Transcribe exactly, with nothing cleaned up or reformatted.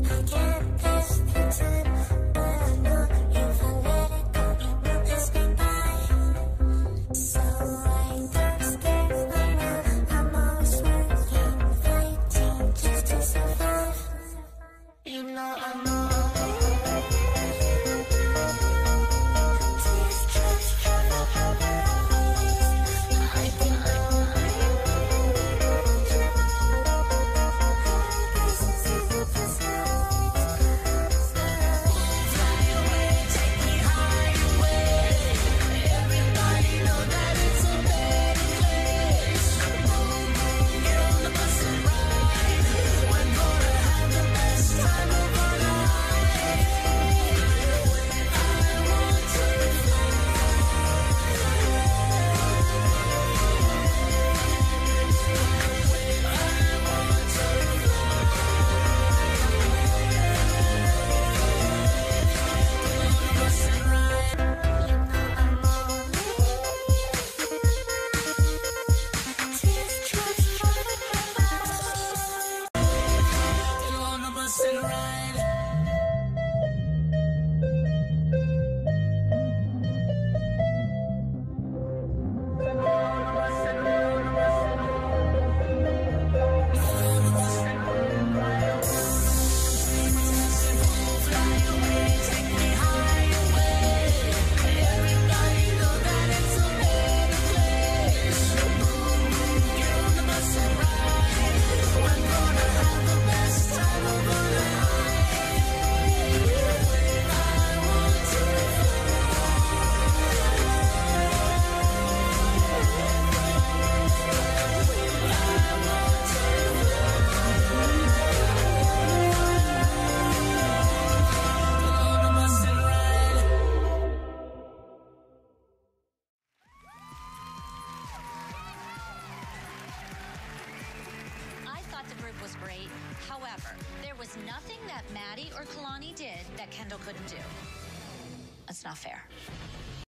I can't pass the time, but I know if I let it go, it will pass me by. So I don't stay around. I'm always working, fighting just to survive. You know I'm all the group was great. However, there was nothing that Maddie or Kalani did that Kendall couldn't do. That's not fair.